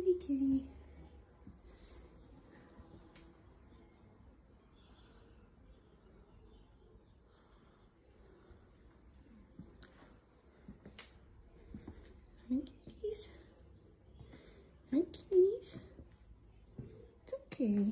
Kitty, kitty. Hi, kitties. Hi, kitties. It's okay.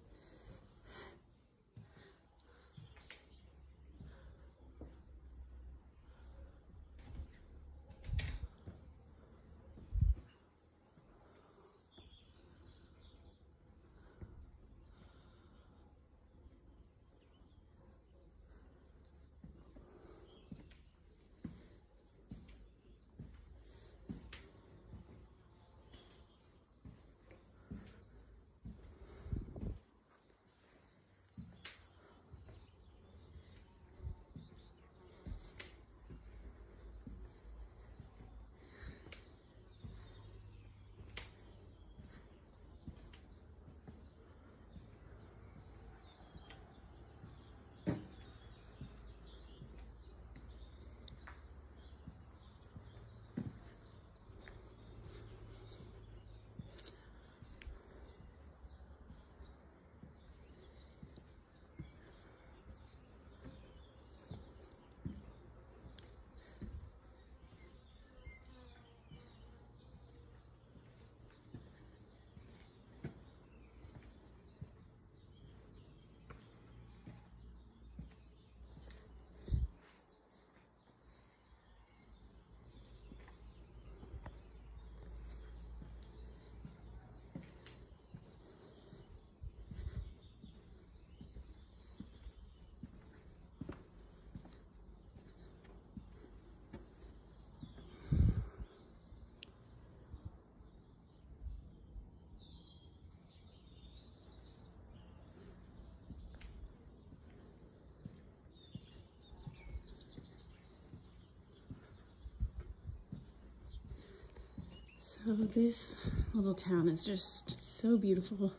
So this little town is just so beautiful.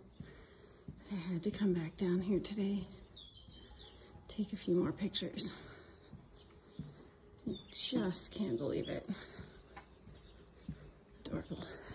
I had to come back down here today, take a few more pictures. I just can't believe it. Adorable.